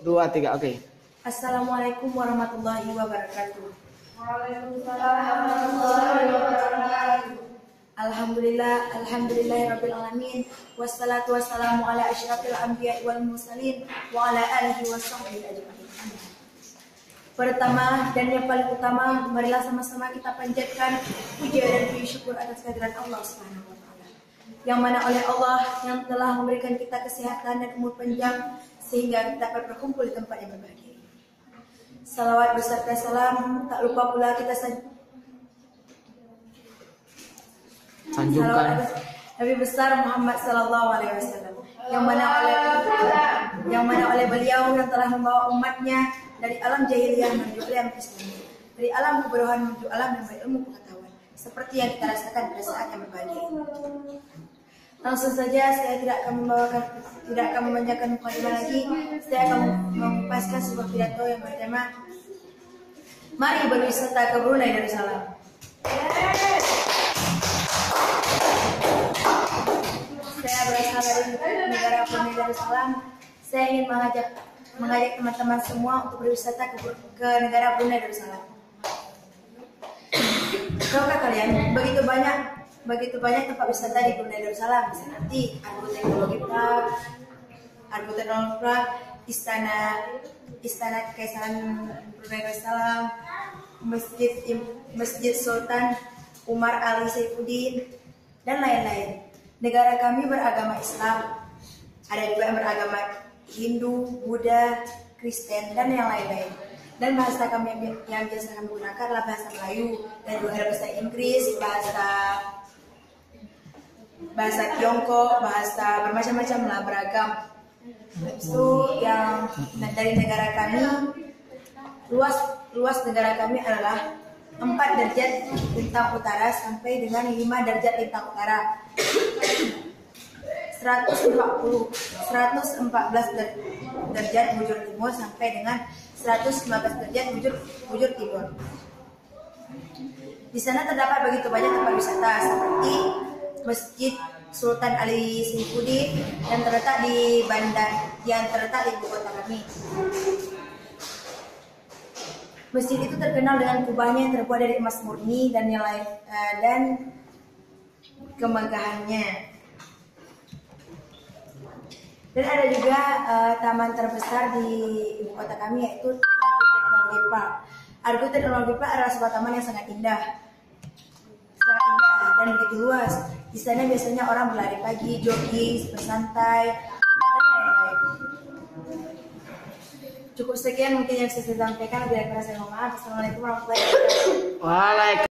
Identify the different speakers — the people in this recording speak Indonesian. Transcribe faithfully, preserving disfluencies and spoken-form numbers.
Speaker 1: dua, tiga, oke. Okay.
Speaker 2: Assalamualaikum warahmatullahi wabarakatuh.
Speaker 3: Waalaikumsalam warahmatullahi wabarakatuh.
Speaker 2: Alhamdulillah, alhamdulillahirabbil alamin. Wassalatu wassalamu ala asyrafil anbiya'i wal mursalin wa ala alihi washabbihi ajmain. Pertama dan yang paling utama, marilah sama-sama kita panjatkan puja dan puji syukur atas kehadiran Allah Subhanahu wa taala. Yang mana oleh Allah yang telah memberikan kita kesehatan dan umur panjang sehingga kita dapat berkumpul di tempat yang berbahagia. Salawat beserta salam, tak lupa pula kita
Speaker 1: sanjungkan
Speaker 2: Nabi besar Muhammad Sallallahu Alaihi Wasallam, yang mana oleh yang mana oleh beliau yang telah membawa umatnya dari alam jahiliyah menuju alam Islam, dari alam kebodohan menuju alam yang berilmu pengetahuan, seperti yang kita rasakan pada saat yang berbahagia ini. Langsung saja, saya tidak akan membawakan, tidak akan memanjangkan mukadimah lagi. Saya akan mengupaskan sebuah pidato yang bertema Mari berwisata ke Brunei Darussalam. Saya berasal dari negara Brunei Darussalam. Saya ingin mengajak mengajak teman-teman semua untuk berwisata ke, ke negara Brunei Darussalam. Tahukah kalian begitu banyak begitu banyak tempat wisata di Brunei Darussalam, seperti Argo Teknologi Park, Argo Teknologi Park, Istana Istana Kekaisaran Brunei Darussalam, Masjid Masjid Sultan Umar Ali Saifuddin, dan lain-lain. Negara kami beragama Islam, ada juga yang beragama Hindu, Buddha, Kristen, dan yang lain-lain. Dan bahasa kami yang, yang biasa kami gunakan adalah bahasa Melayu, dan juga ada bahasa Inggris, bahasa bahasa Tiongkok, bahasa bermacam-macam lah, beragam. Itu yang dari negara kami, luas luas negara kami adalah empat derajat lintang utara sampai dengan lima derajat lintang utara, seratus empat puluh seratus empat belas derajat bujur timur sampai dengan seratus lima belas derajat bujur bujur timur. Di sana terdapat begitu banyak tempat wisata seperti Masjid Sultan Ali Saifuddin yang terletak di bandar yang terletak di ibu kota kami. Masjid itu terkenal dengan kubahnya yang terbuat dari emas murni dan yang lain uh, dan kemegahannya. Dan ada juga uh, taman terbesar di ibu kota kami, yaitu Argo Teknologi Park. Argo Teknologi Park adalah sebuah taman yang sangat indah, sangat indah dan begitu luas. Di sana biasanya orang berlari pagi, jogging, bersantai, dan lain-lain. Cukup sekian mungkin yang saya sampaikan. Bila kurang saya mohon maaf. Assalamualaikum warahmatullahi wabarakatuh.
Speaker 1: Waalaikumsalam.